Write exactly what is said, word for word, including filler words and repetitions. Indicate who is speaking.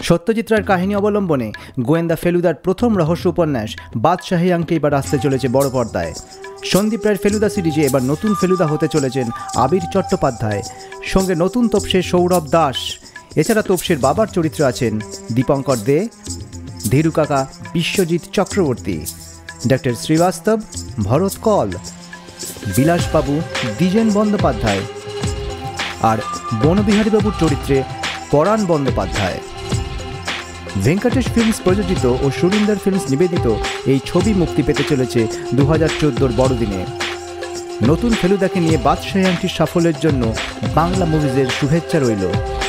Speaker 1: সত্যজিৎ রায়ের কাহিনী অবলম্বনে গোয়েন্দা ফেলুদার প্রথম রহস্য উপন্যাস বাদশাহী আংটি এবার আসতে চলেছে বড় পর্দায়। সন্দীপ রায়ের ফেলুদা সিরিজে এবার নতুন ফেলুদা হতে চলেছেন আবির চট্টোপাধ্যায়, সঙ্গে নতুন তপসের সৌরভ দাস। এছাড়া তপসের বাবার চরিত্রে আছেন দীপঙ্কর দে, ধীরু কাকা বিশ্বজিৎ চক্রবর্তী, ডক্টর শ্রীবাস্তব, ভরত কল, বিলাসবাবু দ্বিজেন বন্দ্যোপাধ্যায় আর বনবিহারীবাবুর চরিত্রে পরাণ বন্দ্যোপাধ্যায়। ভেঙ্কটেশ ফিল্মস প্রযোজিত ও সুরিন্দর ফিল্মস নিবেদিত এই ছবি মুক্তি পেতে চলেছে দু হাজার চোদ্দোর বড়দিনে। নতুন ফেলুদাকে নিয়ে বাদশাহী আংটির সাফল্যের জন্য বাংলা মুভিজের শুভেচ্ছা রইল।